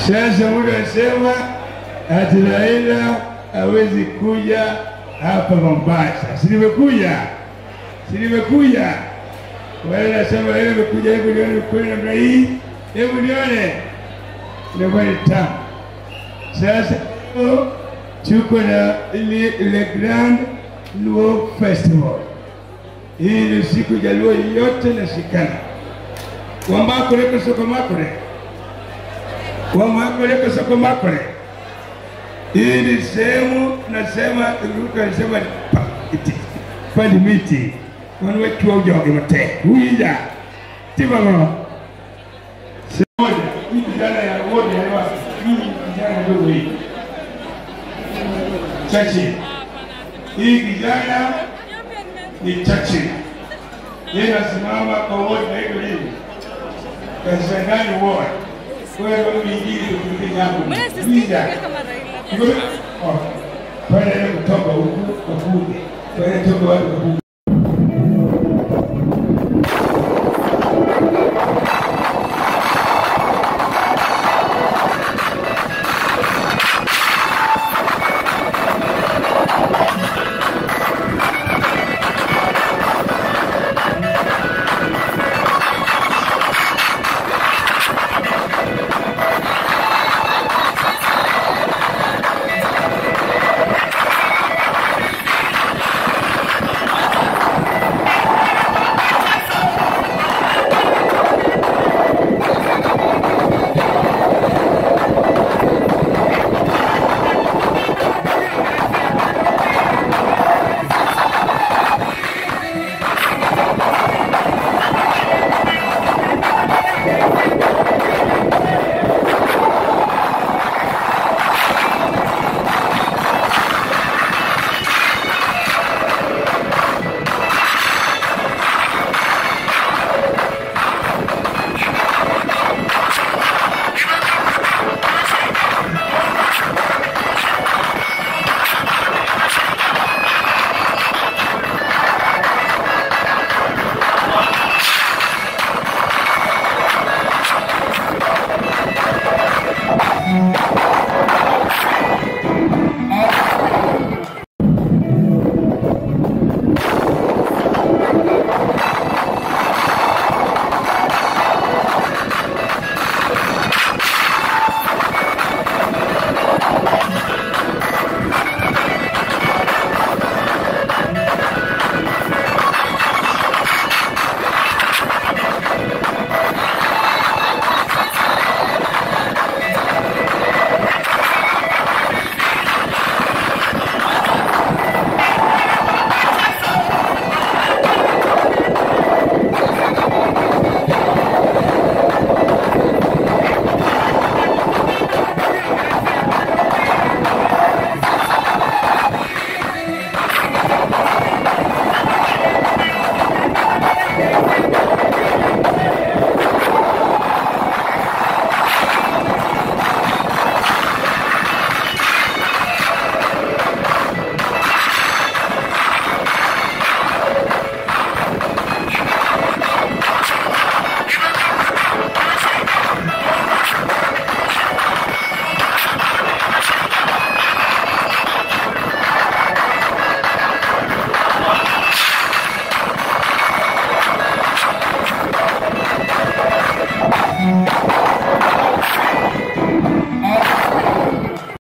Sasa mtu anasema ati Raila hawezi kuja hapa Mombasa. Si nimekuja. Wale nasema Raila amekuja, hebu nione kweli namna hii. Hebu nione. Ndio ni tamu. Sasa tuko na ile Grand Luo Festival. Hii ni siku ya Luo yote na shikana. Wambako leko soko makore. Wambako leko soko makore. Hii ni sehemu nasema Anguka anasema pandi miti. Wanaweki wa ujoge mate. Huija. Tibago. Semoja. Hii kijana ya wodi ya wasi. Hii kijana ndogo hii. Chachi. Hii kijana ni chachi. Yeye anasimama kwa wodi na hivyo hivi. Kasangani wodi. Kwa hiyo mwingine kupiga hapo. Huija. Pale kutoka huku kwa kundi. Pale kutoka watu kwa kundi.